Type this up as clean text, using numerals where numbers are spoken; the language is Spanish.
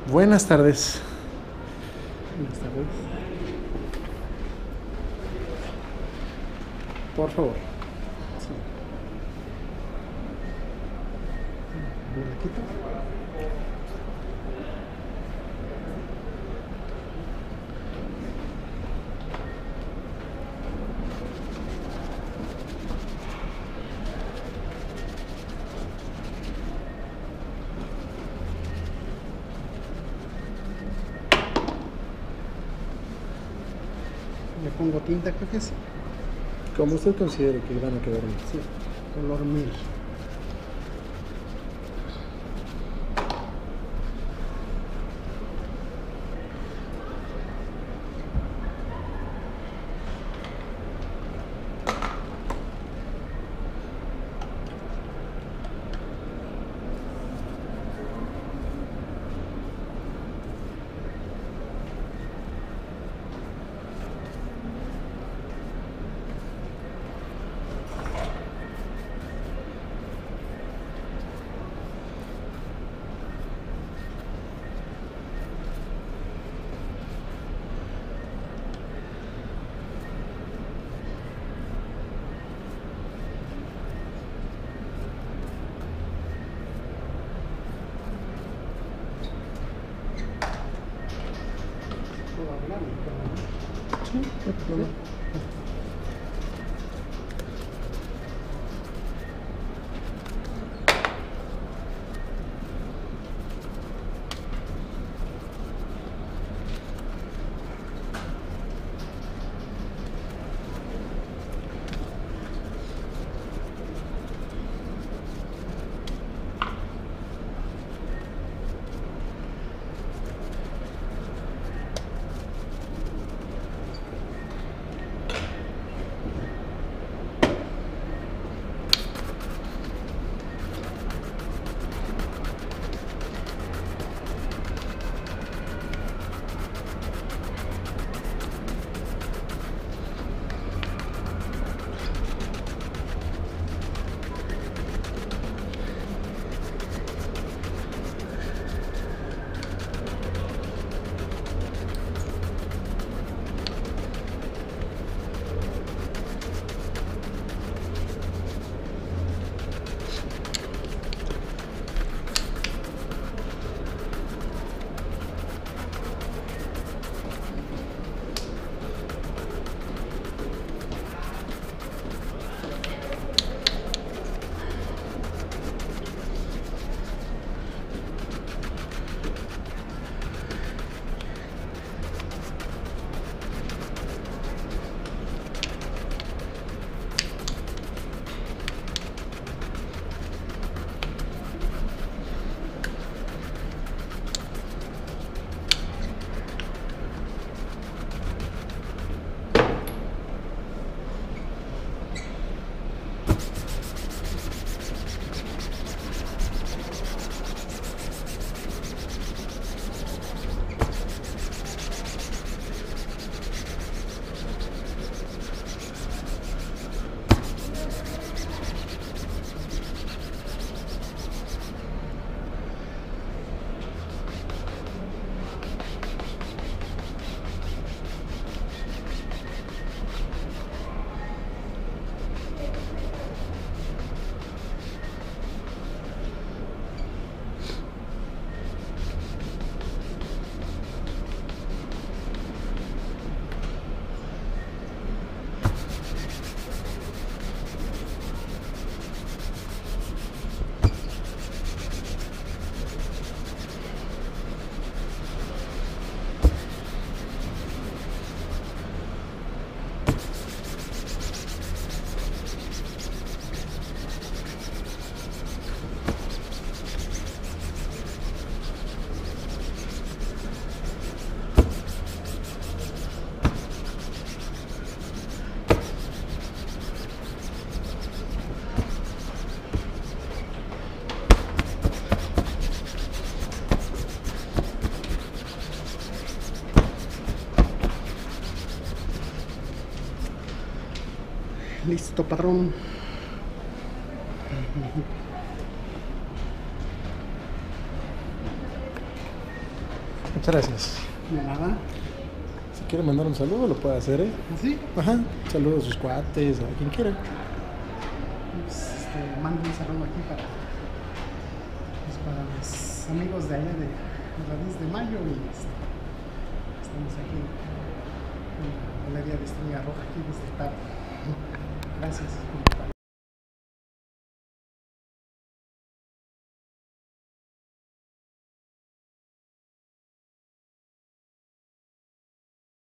Buenas tardes. Buenas tardes. Por favor. Sí. ¿Me la quito? Le pongo tinta, creo que sí. Como usted considere que van a quedar bien. Sí, color miel. Sí, no hay problema. Listo, patrón. Gracias. De nada. Si quiere mandar un saludo, lo puede hacer, ¿eh? ¿Así? Ajá. Saludos a sus cuates, a quien quiera. Pues, mando un saludo aquí para mis amigos de allá de la 10 de mayo y estamos aquí en la galería de Estrella Roja aquí desde tarde. Gracias.